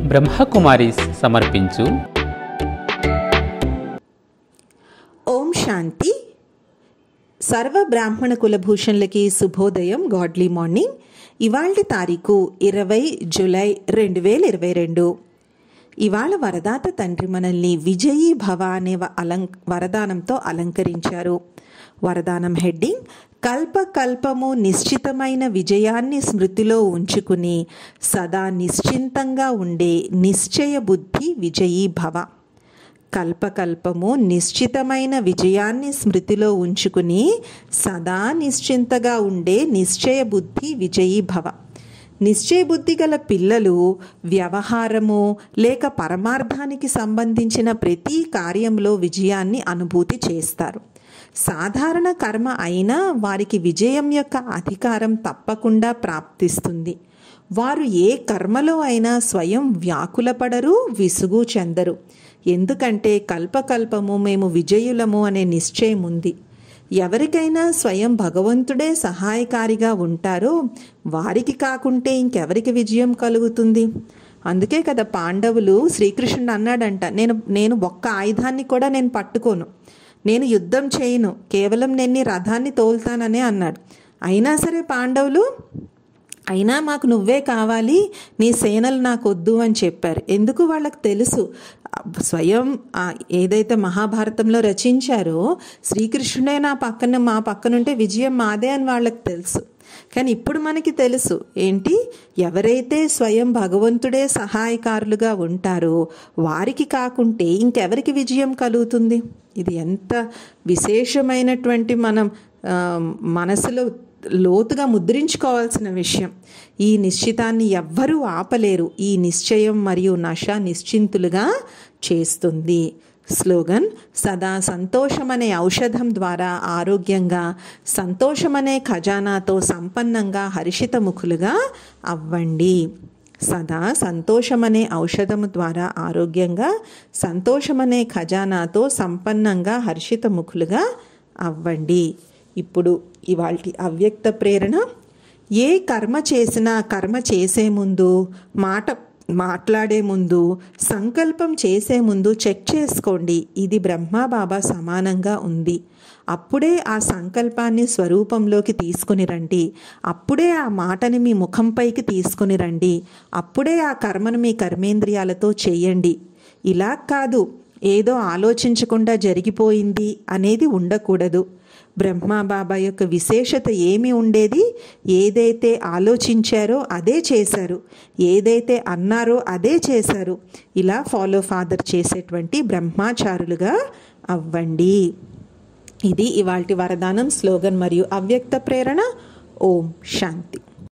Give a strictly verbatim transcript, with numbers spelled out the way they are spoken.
బ్రహ్మకుమారీస్ సమర్పించు ఓం శాంతి. సర్వ బ్రాహ్మణ కులభూషణులకి శుభోదయం, గాడ్లీ మార్నింగ్. ఇవాళ తారీఖు ఇరవై జూలై రెండు వేల ఇరవై రెండు. ఇవాళ వరదాత తండ్రి మనల్ని విజయీ భవ అనే అలం వరదానంతో అలంకరించారు. వరదానం హెడ్డింగ్: కల్పకల్పము నిశ్చితమైన విజయాన్ని స్మృతిలో ఉంచుకుని సదా నిశ్చింతంగా ఉండే నిశ్చయ బుద్ధి విజయీ భవ. కల్పకల్పము నిశ్చితమైన విజయాన్ని స్మృతిలో ఉంచుకుని సదా నిశ్చింతగా ఉండే నిశ్చయ బుద్ధి విజయీ భవ. నిశ్చయ బుద్ధి గల పిల్లలు వ్యవహారము లేక పరమార్థానికి సంబంధించిన ప్రతి కార్యంలో విజయాన్ని అనుభూతి చేస్తారు. సాధారణ కర్మ అయినా వారికి విజయం యొక్క అధికారం తప్పకుండా ప్రాప్తిస్తుంది. వారు ఏ కర్మలో అయినా స్వయం వ్యాకులపడరు, విసుగు చెందరు. ఎందుకంటే కల్పకల్పము మేము విజయులము అనే నిశ్చయం ఉంది. ఎవరికైనా స్వయం భగవంతుడే సహాయకారిగా ఉంటారో వారికి కాకుంటే ఇంకెవరికి విజయం కలుగుతుంది? అందుకే కదా పాండవులు శ్రీకృష్ణుడు అన్నాడంట, నేను నేను ఒక్క ఆయుధాన్ని కూడా నేను పట్టుకోను, నేను యుద్ధం చేయను, కేవలం నేను రథాన్ని తోలుతాననే అన్నాడు. అయినా సరే పాండవులు అయినా మాకు నువ్వే కావాలి, నీ సేనలు నాకు వద్దు అని చెప్పారు. ఎందుకు? వాళ్ళకి తెలుసు స్వయం ఏదైతే మహాభారతంలో రచించారో శ్రీకృష్ణుడే నా పక్కన మా పక్కనుంటే విజయం మాదే అని వాళ్ళకి తెలుసు. కానీ ఇప్పుడు మనకి తెలుసు ఏంటి, ఎవరైతే స్వయం భగవంతుడే సహాయకారులుగా ఉంటారో వారికి కాకుంటే ఇంకెవరికి విజయం కలుగుతుంది? ఇది ఎంత విశేషమైనటువంటి మనం మనసులో లోతుగా ముద్రించుకోవాల్సిన విషయం. ఈ నిశ్చితాన్ని ఎవ్వరూ ఆపలేరు. ఈ నిశ్చయం మరియు నశ నిశ్చింతులుగా చేస్తుంది. స్లోగన్: సదా సంతోషమనే ఔషధం ద్వారా ఆరోగ్యంగా, సంతోషమనే ఖజానాతో సంపన్నంగా హర్షితముఖులుగా అవ్వండి. సదా సంతోషమనే ఔషధము ద్వారా ఆరోగ్యంగా, సంతోషమనే ఖజానాతో సంపన్నంగా హర్షితముఖులుగా అవ్వండి. ఇప్పుడు ఇవాల్టి అవ్యక్త ప్రేరణ: ఏ కర్మ చేసినా కర్మ చేసే ముందు, మాట మాట్లాడే ముందు, సంకల్పం చేసే ముందు చెక్ చేసుకోండి ఇది బ్రహ్మబాబా సమానంగా ఉంది. అప్పుడే ఆ సంకల్పాన్ని స్వరూపంలోకి తీసుకుని రండి. అప్పుడే ఆ మాటని మీ ముఖంపైకి తీసుకుని రండి. అప్పుడే ఆ కర్మను మీ కర్మేంద్రియాలతో చేయండి. ఇలా కాదు, ఏదో ఆలోచించకుండా జరిగిపోయింది అనేది ఉండకూడదు. బ్రహ్మబాబా యొక్క విశేషత ఏమి ఉండేది? ఏదైతే ఆలోచించారో అదే చేశారు, ఏదైతే అన్నారో అదే చేశారు. ఇలా ఫాలో ఫాదర్ చేసేటువంటి బ్రహ్మచారులుగా అవ్వండి. ఇది ఇవాల్టి వరదానం, స్లోగన్ మరియు అవ్యక్త ప్రేరణ. ఓం శాంతి.